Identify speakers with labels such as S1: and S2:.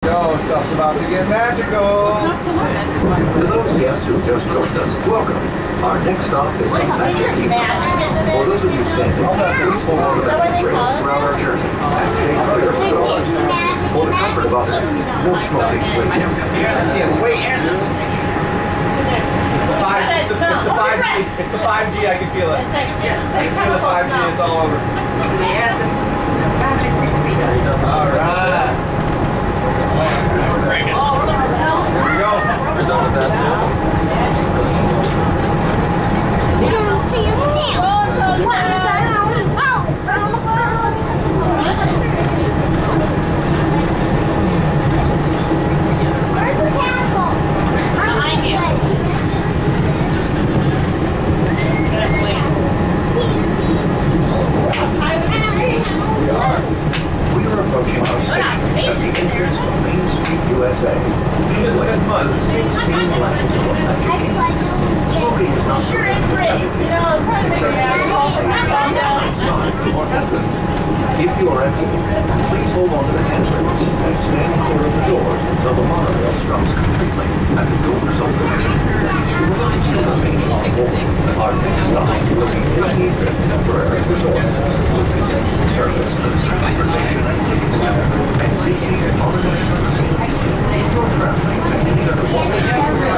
S1: go. Stuff's about to get magical.
S2: For those guests who just joined us, welcome. Our next stop is the Magic Kingdom. For those of you standing, please hold on to the handrails throughout our journey and stay clear of the doors. For the comfort of others, no smoking, please.
S1: I can't wait. It's the 5G. I can feel it. I can feel the 5G. It's all over. All right. Here we go. We're done with that too.
S3: Where's the castle? Behind you.
S2: We are approaching our station at the entrance of Main Street, USA.
S1: Just like a smudge.
S3: Sure is pretty. You know, I'm trying to make
S2: If you are exiting, please hold on to the handrails and stand clear of the doors until the monorail stops completely and the doors open. Remaining on board, our next stop will be Disney's Contemporary Resort. Service, transportation activities, and Disney's Holiday. If you're traveling at any other point,